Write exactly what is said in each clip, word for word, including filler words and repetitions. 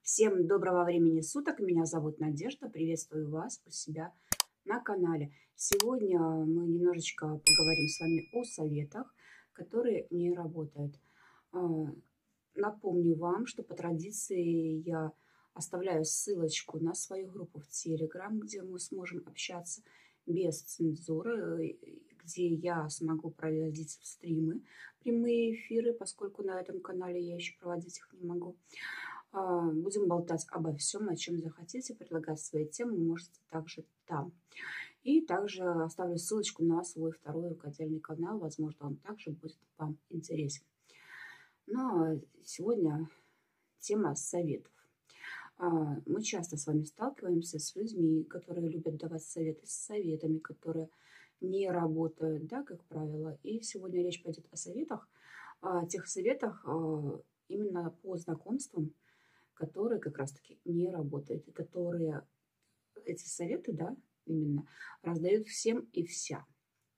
Всем доброго времени суток. Меня зовут Надежда. Приветствую вас у себя на канале. Сегодня мы немножечко поговорим с вами о советах, которые не работают. Напомню вам, что по традиции я оставляю ссылочку на свою группу в Telegram, где мы сможем общаться без цензуры, где я смогу проводить стримы, прямые эфиры, поскольку на этом канале я еще проводить их не могу. Будем болтать обо всем, о чем захотите, предлагать свои темы, можете также там. И также оставлю ссылочку на свой второй рукодельный канал, возможно, он также будет вам интересен. Но сегодня тема советов. Мы часто с вами сталкиваемся с людьми, которые любят давать советы, с советами, которые не работают, да, как правило. И сегодня речь пойдет о советах, о тех советах именно по знакомствам, которые как раз-таки не работают, и которые эти советы, да, именно раздают всем и вся.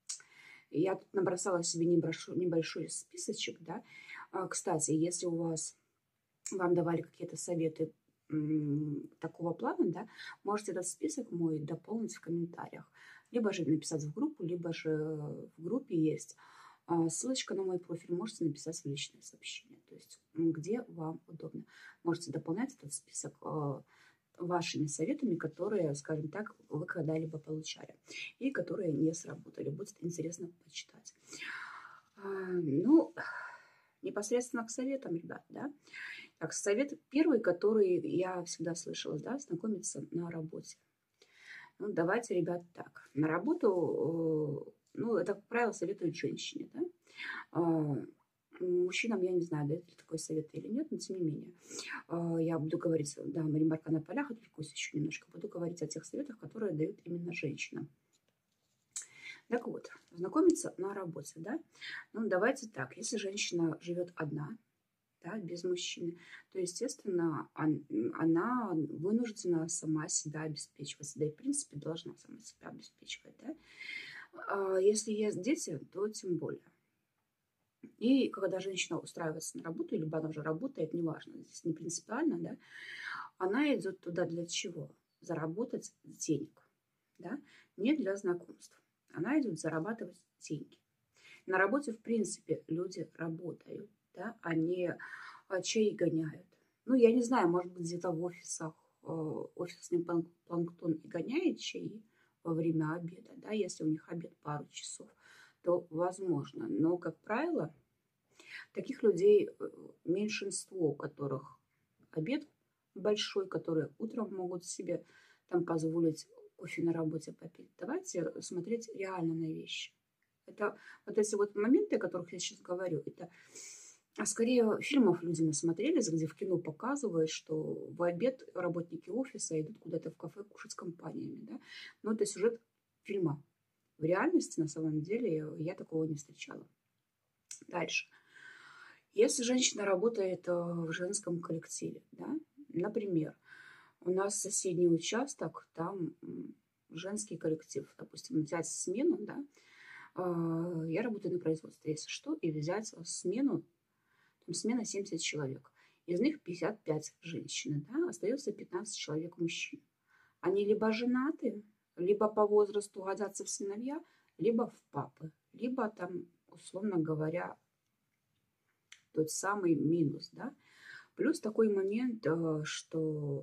Я тут набросала себе небольшой, небольшой списочек, да. Кстати, если у вас, вам давали какие-то советы такого плана, да, можете этот список мой дополнить в комментариях. Либо же написать в группу, либо же в группе есть ссылочка на мой профиль, можете написать в личное сообщение, то есть где вам удобно. Можете дополнять этот список вашими советами, которые, скажем так, вы когда-либо получали и которые не сработали. Будет интересно почитать. Ну, непосредственно к советам, ребят, да. Так, совет первый, который я всегда слышала, да, знакомиться на работе. Ну, давайте, ребят, так. На работу, ну, это, как правило, советуют женщине, да. Мужчинам, я не знаю, дают ли такой совет или нет, но тем не менее. Я буду говорить, да, ремарка на полях, отвлекусь еще немножко. Буду говорить о тех советах, которые дают именно женщинам. Так вот, знакомиться на работе, да. Ну, давайте так, если женщина живет одна, да, без мужчины, то, естественно, она вынуждена сама себя обеспечивать, да и, в принципе, должна сама себя обеспечивать, да. Если есть дети, то тем более. И когда женщина устраивается на работу, либо она уже работает, неважно, здесь не принципиально, да, она идет туда для чего? Заработать денег, да, не для знакомств. Она идет зарабатывать деньги. На работе, в принципе, люди работают, да, они чаи гоняют. Ну, я не знаю, может быть, где-то в офисах офисный планктон и гоняет чаи во время обеда, да, если у них обед пару часов, то возможно. Но, как правило, таких людей меньшинство, у которых обед большой, которые утром могут себе там позволить кофе на работе попить. Давайте смотреть реально на вещи. Это вот эти вот моменты, о которых я сейчас говорю, это а скорее фильмов люди насмотрелись, где в кино показывают, что в обед работники офиса идут куда-то в кафе кушать с компаниями, да. Но это сюжет фильма. В реальности, на самом деле, я такого не встречала. Дальше. Если женщина работает в женском коллективе, да, например, у нас соседний участок, там женский коллектив, допустим, взять смену, да, я работаю на производстве, если что, и взять смену, там смена семьдесят человек, из них пятьдесят пять женщин, да, остается пятнадцать человек мужчин. Они либо женаты, либо по возрасту годятся в сыновья, либо в папы, либо там, условно говоря, тот самый минус, да. Плюс такой момент, что,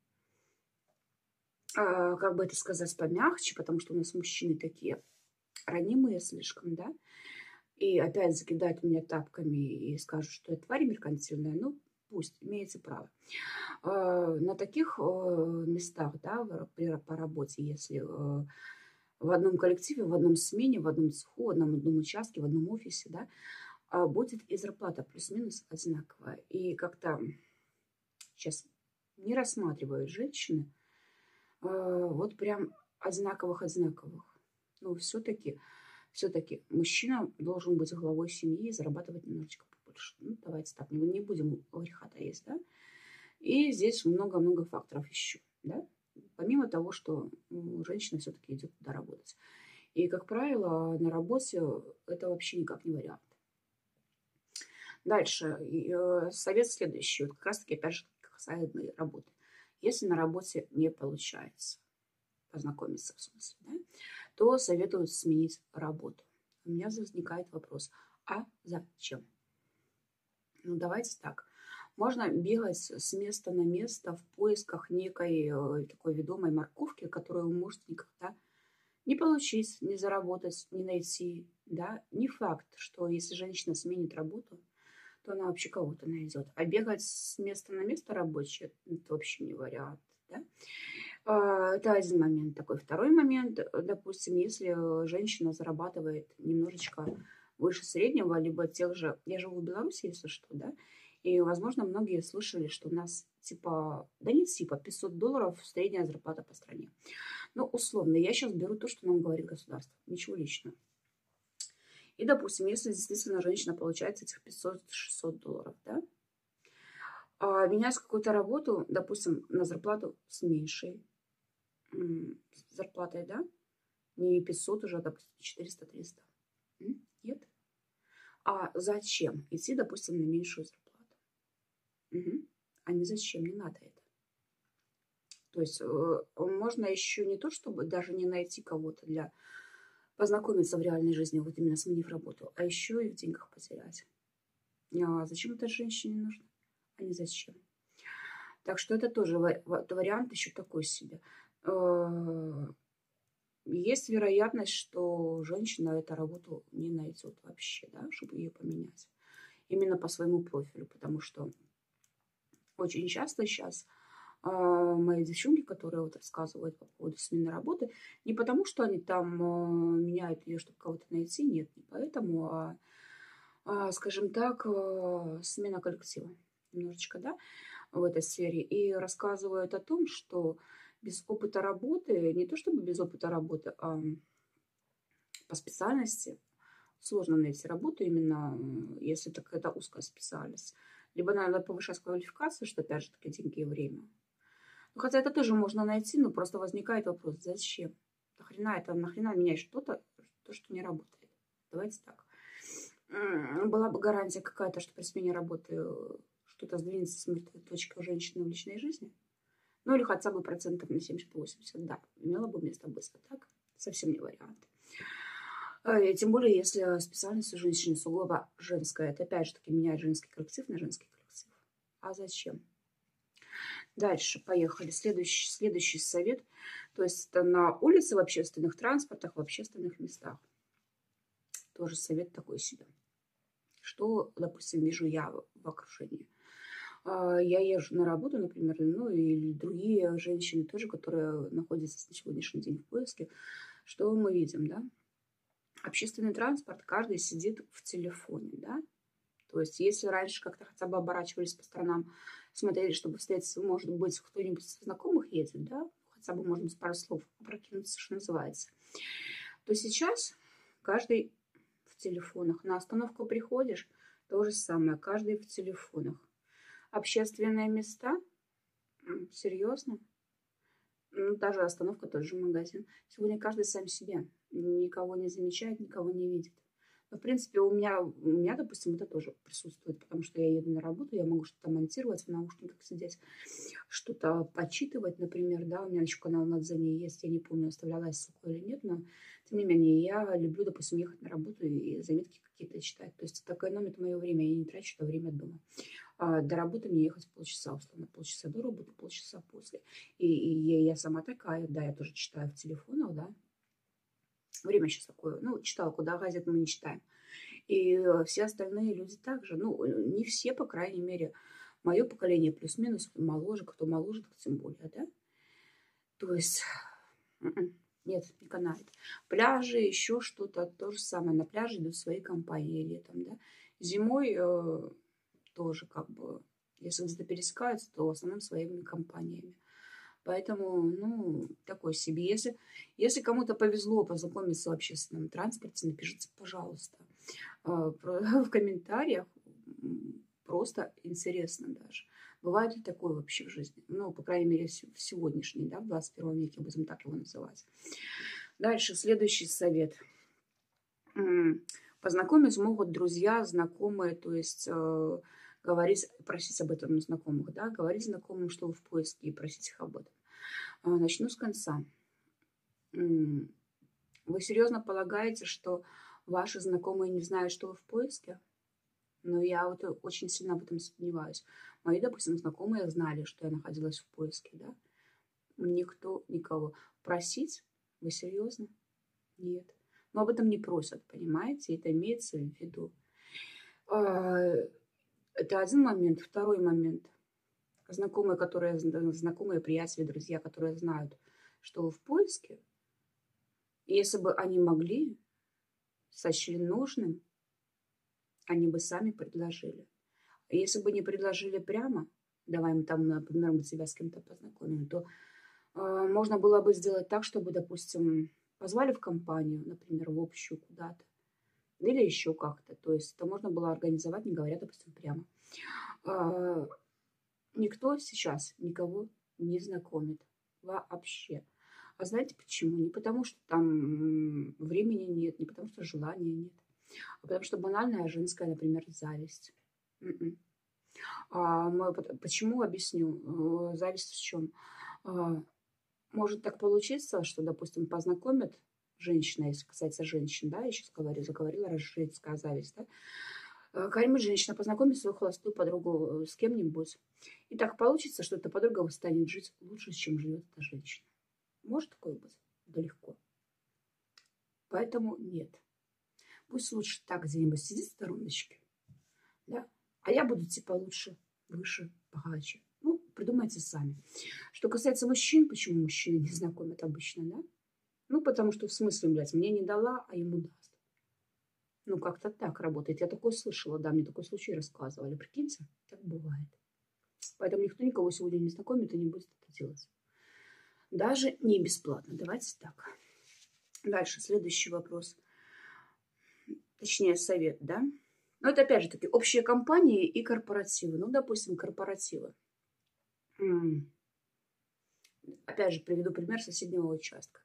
как бы это сказать помягче, потому что у нас мужчины такие ранимые слишком, да, и опять закидают меня тапками и скажут, что я тварь меркантильная, ну, пусть, имеете право. На таких местах, да, по работе, если в одном коллективе, в одном смене, в одном цеху, в одном, одном участке, в одном офисе, да, будет и зарплата плюс-минус одинаковая. И как-то сейчас не рассматривают женщины вот прям одинаковых-одинаковых. Но все-таки все-таки мужчина должен быть главой семьи и зарабатывать немножечко побольше. Ну, давайте так, не будем греха-то есть, да. И здесь много-много факторов еще, да. Помимо того, что женщина все-таки идет туда работать. И, как правило, на работе это вообще никак не вариант. Дальше. Совет следующий. Вот как раз-таки, опять же, сайдной работы. Если на работе не получается познакомиться, в смысле, да, то советуют сменить работу. У меня возникает вопрос, а зачем? Ну, давайте так. Можно бегать с места на место в поисках некой э, такой ведомой морковки, которую вы можете никогда не получить, не заработать, не найти. Да? Не факт, что если женщина сменит работу, то она вообще кого-то найдет. А бегать с места на место рабочее, это вообще не вариант. Да? А, Это один момент такой. Второй момент, э, допустим, если э, женщина зарабатывает немножечко выше среднего, либо тех же... Я живу в Беларуси, если что, да, и, возможно, многие слышали, что у нас типа, да не типа, пятьсот долларов средняя зарплата по стране. Ну, условно, я сейчас беру то, что нам говорит государство, ничего личного. И, допустим, если действительно женщина получает этих пятьсот-шестьсот долларов, да, а менять какую-то работу, допустим, на зарплату с меньшей м, зарплатой, да, не пятьсот уже, а, допустим, четыреста-триста. Нет. А зачем идти, допустим, на меньшую зарплату? Угу. А не зачем, не надо это. То есть э, можно еще не то, чтобы даже не найти кого-то для познакомиться в реальной жизни, вот именно сменив работу, а еще и в деньгах потерять. А зачем это женщине нужно? А не зачем. Так что это тоже вариант еще такой себе. Есть вероятность, что женщина эту работу не найдет вообще, да, чтобы ее поменять. Именно по своему профилю, потому что очень часто сейчас э, мои девчонки, которые вот рассказывают по поводу смены работы, не потому, что они там э, меняют ее, чтобы кого-то найти, нет, не поэтому, а, а скажем так, э, смена коллектива немножечко, да, в этой сфере. И рассказывают о том, что без опыта работы, не то чтобы без опыта работы, а по специальности сложно найти работу, именно если это какая-то узкая специальность. Либо надо повышать квалификацию, что опять же таки деньги и время. Ну, хотя это тоже можно найти, но просто возникает вопрос, зачем? Нахрена это, нахрена менять что-то, то, что не работает? Давайте так. Была бы гарантия какая-то, что при смене работы что-то сдвинется с мертвой точки у женщины в личной жизни. Ну, или хотя бы процентов на семьдесят-восемьдесят, да, имело бы место быть. А так совсем не вариант. И тем более, если специальность у женщины сугубо женская. Это опять же таки меняет женский коллектив на женский коллектив. А зачем? Дальше, поехали. Следующий, следующий совет. То есть это на улице, в общественных транспортах, в общественных местах. Тоже совет такой себе. Что, допустим, вижу я в окружении. Я езжу на работу, например, ну и другие женщины тоже, которые находятся на сегодняшний день в поиске. Что мы видим, да? Общественный транспорт, каждый сидит в телефоне, да? То есть если раньше как-то хотя бы оборачивались по сторонам, смотрели, чтобы встретиться, может быть, кто-нибудь из знакомых едет, да? Хотя бы можно с пару слов опрокинуться, что называется. То сейчас каждый в телефонах. На остановку приходишь, то же самое, каждый в телефонах. Общественные места? Серьезно? Ну, даже остановка, тот же магазин. Сегодня каждый сам себе. Никого не замечает, никого не видит. Но, в принципе, у меня, у меня, допустим, это тоже присутствует, потому что я еду на работу, я могу что-то монтировать, в наушниках сидеть, что-то почитывать, например, да, у меня еще канал на Дзене есть, я не помню, оставляла я ссылку или нет, но, тем не менее, я люблю, допустим, ехать на работу и заметки какие-то читать. То есть это экономит мое время, я не трачу это время дома. А до работы мне ехать полчаса, условно, полчаса до работы, полчаса после. И, и я, я сама такая, да, я тоже читаю в телефонах, да. Время сейчас такое, ну, читала, куда газет мы не читаем. И все остальные люди также, ну, не все, по крайней мере, мое поколение плюс-минус, кто моложе, кто моложе, так тем более, да. То есть, нет, не канает. Пляжи, еще что-то, то же самое. На пляже идут свои компании летом, да. Зимой э, тоже как бы, если где-то пересекаются, то в основном своими компаниями. Поэтому, ну, такой себе. Если, если кому-то повезло познакомиться в общественном транспорте, напишите, пожалуйста, в комментариях. Просто интересно даже. Бывает ли такое вообще в жизни? Ну, по крайней мере, в сегодняшней, да, в двадцать первом веке, будем так его называть. Дальше, следующий совет. Познакомить могут друзья, знакомые, то есть говорить, просить об этом у знакомых, да, говорить знакомым, что вы в поиске, и просить их об этом. Начну с конца. Вы серьезно полагаете, что ваши знакомые не знают, что вы в поиске? Но я вот очень сильно об этом сомневаюсь. Мои, допустим, знакомые знали, что я находилась в поиске, да? Никто, никого. Просить? Вы серьезно? Нет. Но об этом не просят, понимаете? Это имеется в виду. Это один момент. Второй момент. Знакомые, которые, знакомые, приятели, друзья, которые знают, что вы в поиске, если бы они могли, сочли нужным, они бы сами предложили. Если бы не предложили прямо, давай мы там, например, мы тебя с кем-то познакомим, то э, можно было бы сделать так, чтобы, допустим, позвали в компанию, например, в общую куда-то, или еще как-то. То есть это можно было организовать, не говоря, допустим, прямо. Э, никто сейчас никого не знакомит вообще. А знаете почему? Не потому, что там времени нет, не потому, что желания нет, а потому что банальная женская, например, зависть. Mm-mm. А, мы, почему объясню? Зависть в чем? А, может так получиться, что, допустим, познакомят женщина, если касается женщин, да, я сейчас говорю, заговорила раз женская зависть, да, какая-нибудь женщина познакомит свою холостую подругу с кем-нибудь. И так получится, что эта подруга станет жить лучше, чем живет эта женщина. Может такое быть? Да легко. Поэтому нет. Пусть лучше так где-нибудь сидит в стороночке, да, а я буду типа лучше, выше, богаче. Ну, придумайте сами. Что касается мужчин, почему мужчины не знакомят обычно, да? Ну, потому что в смысле, блядь, мне не дала, а ему даст. Ну, как-то так работает. Я такое слышала, да, мне такой случай рассказывали. Прикиньте, так бывает. Поэтому никто никого сегодня не знакомит и не будет это делать. Даже не бесплатно. Давайте так. Дальше, следующий вопрос. Точнее, совет, да? Но это, опять же таки, общие компании и корпоративы. Ну, допустим, корпоративы. М-м. Опять же, приведу пример соседнего участка.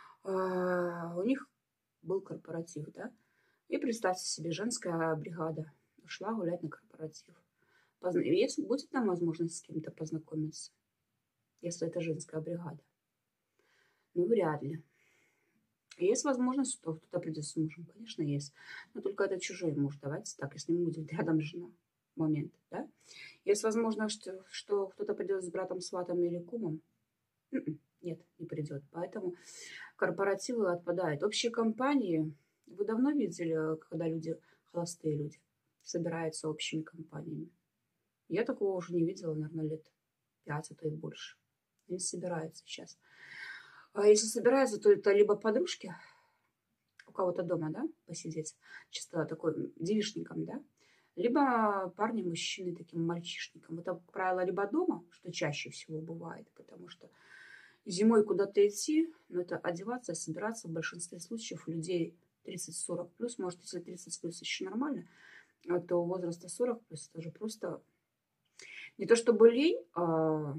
А, у них был корпоратив, да? И представьте себе, женская бригада ушла гулять на корпоратив. Позна... Если будет там возможность с кем-то познакомиться, если это женская бригада? Ну, вряд ли. Есть возможность, что кто-то придет с мужем? Конечно, есть. Но только это чужой муж. Давайте так, если не будет рядом жена. Момент, да? Есть возможность, что, что кто-то придет с братом, сватом или кумом? Нет, не придет. Поэтому корпоративы отпадают. Общие компании. Вы давно видели, когда люди, холостые люди, собираются общими компаниями? Я такого уже не видела, наверное, лет пять, а то и больше. Они собираются сейчас. А если собираются, то это либо подружки у кого-то дома, да, посидеть, чисто такой девичником, да, либо парни, мужчины таким мальчишником. Это, как правило, либо дома, что чаще всего бывает, потому что зимой куда-то идти, но это одеваться, собираться в большинстве случаев у людей тридцать-сорок плюс, может, если тридцать плюс еще нормально, то возраста сорок плюс это же просто не то чтобы лень, а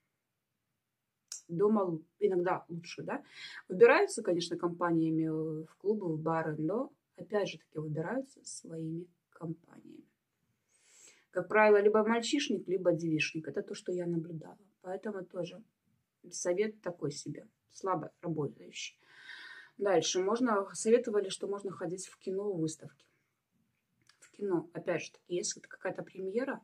дома иногда лучше, да. Выбираются, конечно, компаниями в клубы, в бары, но, опять же таки, выбираются своими компаниями. Как правило, либо мальчишник, либо девичник. Это то, что я наблюдала. Поэтому тоже совет такой себе, слабо работающий. Дальше. Можно, советовали, что можно ходить в кино, в выставки. В кино, опять же таки, если это какая-то премьера.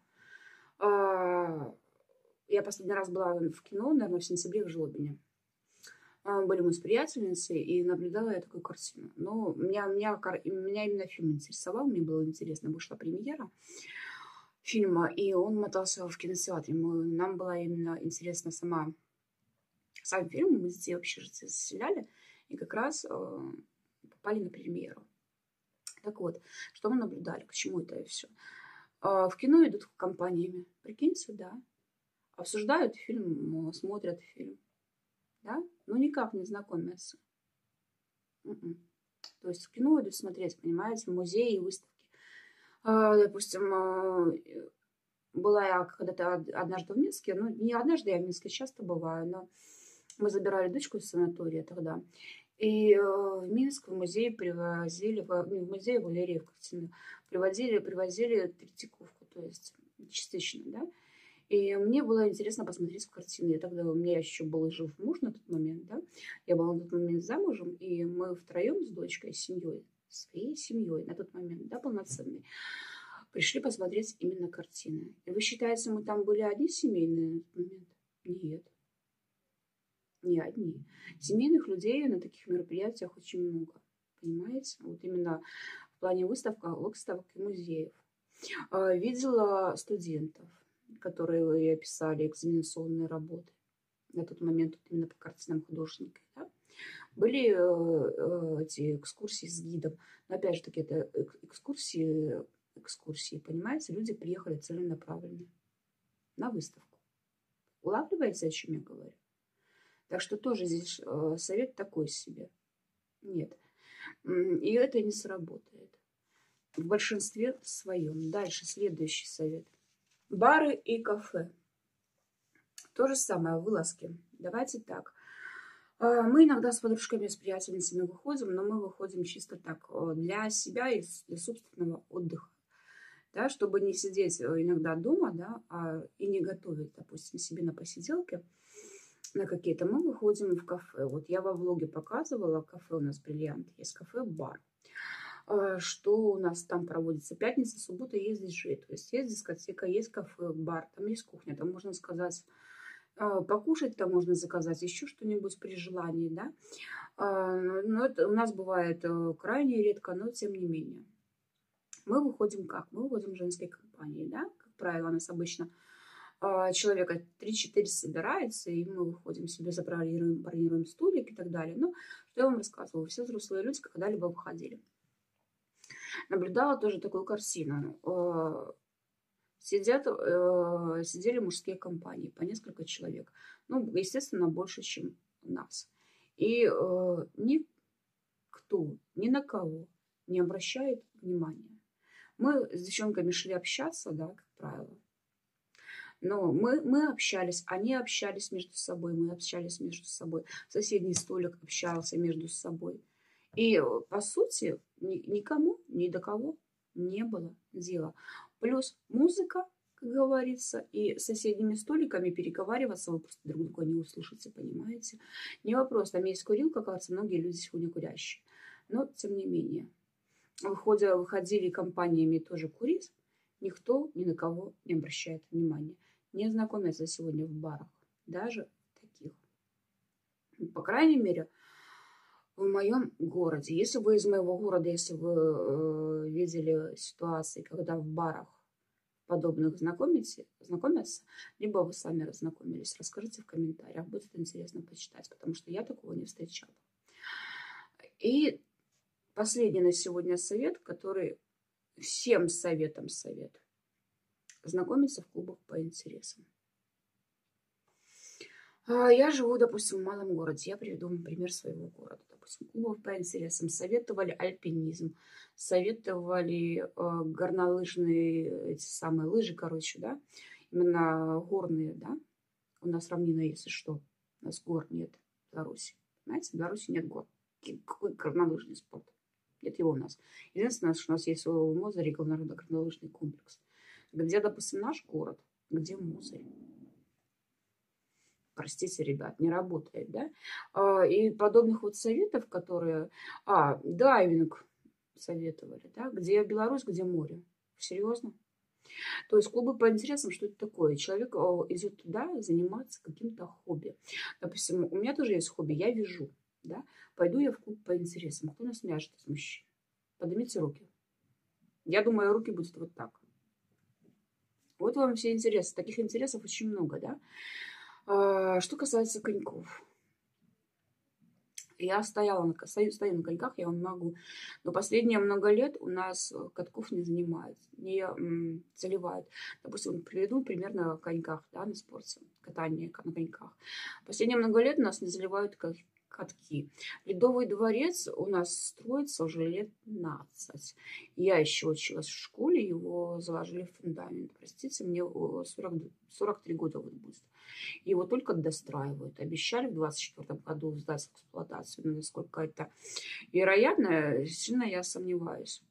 Я последний раз была в кино, наверное, в сентябре в Жлобине. Были мы с приятельницей, и наблюдала я такую картину. Но меня, меня, меня именно фильм интересовал, мне было интересно. Вышла премьера фильма, и он мотался в кинотеатре. Мы, нам была именно интересна сама сам фильм. Мы здесь вообще заселяли, и как раз э, попали на премьеру. Так вот, что мы наблюдали, к чему это и все. Э, в кино идут компаниями. Прикиньте, да. Обсуждают фильм, смотрят фильм. Да? Но никак не знакомятся. Mm-mm. То есть в кино идут смотреть, понимаете, музеи и выставки. А, допустим, была я когда-то однажды в Минске, ну, не однажды, я в Минске часто бываю, но мы забирали дочку из санатория тогда. И в Минск в музей привозили, в музей Валерьевка, привозили, привозили Третьяковку, то есть частично, да. И мне было интересно посмотреть в картины. Я тогда, у меня еще был жив муж на тот момент, да. Я была на тот момент замужем, и мы втроем с дочкой, с семьей, своей семьей на тот момент, да, полноценной, пришли посмотреть именно картины. И вы считаете, мы там были одни семейные на тот момент? Нет, не одни. Семейных людей на таких мероприятиях очень много. Понимаете? Вот именно в плане выставок, выставок и музеев. Видела студентов, которые писали экзаменационные работы на тот момент вот именно по картинам художника. Да? Были э, эти экскурсии с гидом. Но опять же таки, это экскурсии, экскурсии, понимаете? Люди приехали целенаправленно на выставку. Улавливаете, о чем я говорю? Так что тоже здесь э, совет такой себе. Нет. И это не сработает. В большинстве своем. Дальше следующий совет. Бары и кафе. То же самое, вылазки. Давайте так. Мы иногда с подружками, с приятельницами выходим, но мы выходим чисто так, для себя и для собственного отдыха. Да, чтобы не сидеть иногда дома, да, а, и не готовить, допустим, себе на посиделке на какие-то. Мы выходим в кафе. Вот я во влоге показывала, кафе у нас «Бриллиант». Есть кафе-бар. Что у нас там проводится? Пятница, суббота есть диджей. То есть есть дискотека, есть кафе, бар, там есть кухня. Там можно сказать, покушать, там можно заказать еще что-нибудь при желании, да. Но это у нас бывает крайне редко, но тем не менее. Мы выходим как? Мы выходим в женской компании, да. Как правило, у нас обычно человека три-четыре собирается, и мы выходим себе, забронируем, бронируем столик и так далее. Ну, что я вам рассказывала, все взрослые люди когда-либо выходили. Наблюдала тоже такую картину. Сидят, сидели мужские компании, по несколько человек. Ну, естественно, больше, чем у нас. И никто, ни на кого не обращает внимания. Мы с девчонками шли общаться, да, как правило. Но мы, мы общались, они общались между собой, мы общались между собой. Соседний столик общался между собой. И, по сути, никому, ни до кого не было дела. Плюс музыка, как говорится, и с соседними столиками переговариваться вы просто друг друга не услышите, понимаете? Не вопрос, там есть курилка, кажется, многие люди сегодня курящие. Но, тем не менее, выходя, выходили компаниями тоже курить, никто ни на кого не обращает внимания. Не знакомятся сегодня в барах, даже таких. По крайней мере, в моем городе. Если вы из моего города, если вы э, видели ситуации, когда в барах подобных знакомите, знакомятся, либо вы сами разнакомились, расскажите в комментариях, будет интересно почитать, потому что я такого не встречала. И последний на сегодня совет, который всем советам совет. Знакомиться в клубах по интересам. Я живу, допустим, в малом городе. Я приведу вам пример своего города. Допустим, клубов по интересам. Советовали альпинизм, советовали э, горнолыжные, эти самые лыжи, короче, да, именно горные, да. У нас равнина, если что. У нас гор нет в Беларуси. Знаете, в Беларуси нет гор. Какой горнолыжный спорт? Нет его у нас. Единственное, что у нас есть в Мозыре горнолыжный комплекс. Где, допустим, наш город, где Мозырь. Простите, ребят, не работает, да? И подобных вот советов, которые... А, дайвинг советовали, да? Где Беларусь, где море. Серьезно? То есть клубы по интересам, что это такое? Человек идет туда заниматься каким-то хобби. Допустим, у меня тоже есть хобби, я вяжу, да? Пойду я в клуб по интересам. Кто нас вяжет из мужчин? Поднимите руки. Я думаю, руки будут вот так. Вот вам все интересы. Таких интересов очень много, да? Что касается коньков. Я стояла на, стою, стою на коньках, я вам могу. Но последние много лет у нас катков не занимают, не м, заливают. Допустим, приведу пример на коньках, да, на спорте, катание на коньках. Последние много лет у нас не заливают катки. Ледовый дворец у нас строится уже лет пятнадцать. Я еще училась в школе, его заложили в фундамент. Простите, мне сорок, сорок три года вот будет. Его только достраивают. Обещали в двадцать четвёртом году сдать в эксплуатацию. Но насколько это вероятно, сильно я сомневаюсь.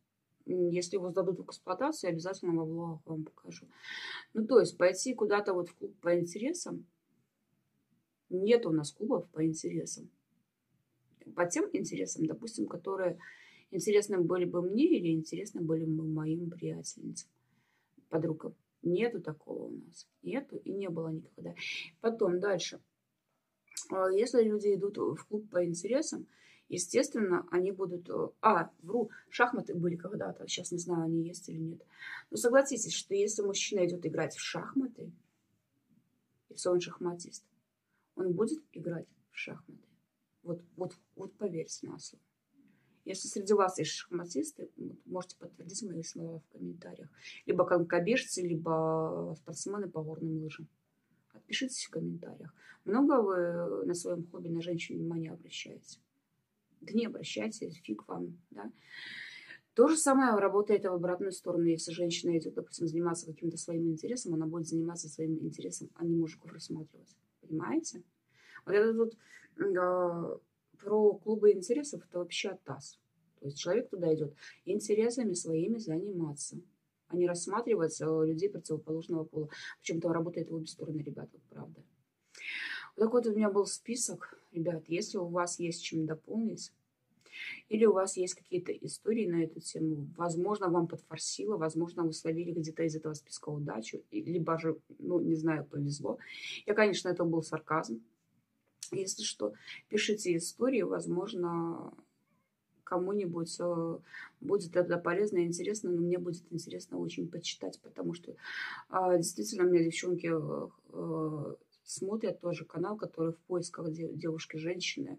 Если его сдадут в эксплуатацию, я обязательно во влогах вам покажу. Ну, то есть пойти куда-то вот в клуб по интересам. Нет у нас клубов по интересам. По тем интересам, допустим, которые интересны были бы мне или интересны были бы моим приятельницам, подругам. Нету такого у нас. Нету и не было никогда. Потом дальше. Если люди идут в клуб по интересам, естественно, они будут... А, вру, шахматы были когда-то. Сейчас не знаю, они есть или нет. Но согласитесь, что если мужчина идет играть в шахматы, если он шахматист, он будет играть в шахматы. Вот, вот, вот поверьте на слово. Если среди вас есть шахматисты, можете подтвердить мои слова в комментариях. Либо конькобежцы, либо спортсмены по горным лыжам. Отпишитесь в комментариях. Много вы на своем хобби на женщин внимание обращаете? Да не обращайте, фиг вам. Да? То же самое работает и в обратную сторону. Если женщина идет, допустим, заниматься каким-то своим интересом, она будет заниматься своим интересом, а не мужиков рассматривать. Понимаете? Вот это тут э, про клубы интересов, это вообще оттас. То есть человек туда идет интересами своими заниматься, а не рассматривать людей противоположного пола. Причем там работает в обе стороны, ребята, правда. Вот такой вот у меня был список. Ребят, если у вас есть чем дополнить, или у вас есть какие-то истории на эту тему, возможно, вам подфорсило, возможно, вы словили где-то из этого списка удачу, либо же, ну, не знаю, повезло. Я, конечно, это был сарказм. Если что, пишите истории, возможно, кому-нибудь будет это полезно и интересно, но мне будет интересно очень почитать, потому что действительно у меня девчонки смотрят тоже канал, который в поисках девушки-женщины,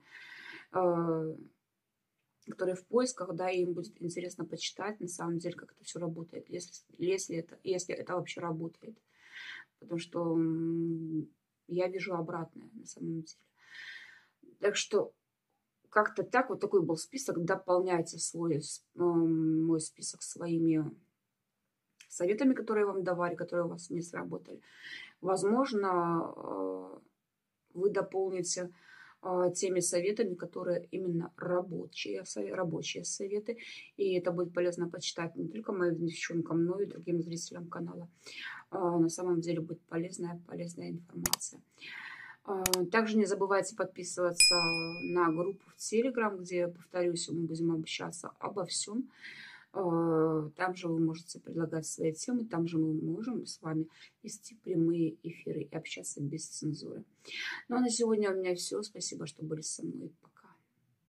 которые в поисках, да, и им будет интересно почитать, на самом деле, как это все работает, если, если, это, если это вообще работает. Потому что я вижу обратное на самом деле. Так что как-то так, вот такой был список. Дополняйте свой, мой список своими советами, которые вам давали, которые у вас не сработали. Возможно, вы дополните теми советами, которые именно рабочие, рабочие советы. И это будет полезно почитать не только моим девчонкам, но и другим зрителям канала. На самом деле будет полезная, полезная информация. Также не забывайте подписываться на группу в Telegram, где, повторюсь, мы будем общаться обо всем. Там же вы можете предлагать свои темы, там же мы можем с вами вести прямые эфиры и общаться без цензуры. Ну а на сегодня у меня все. Спасибо, что были со мной.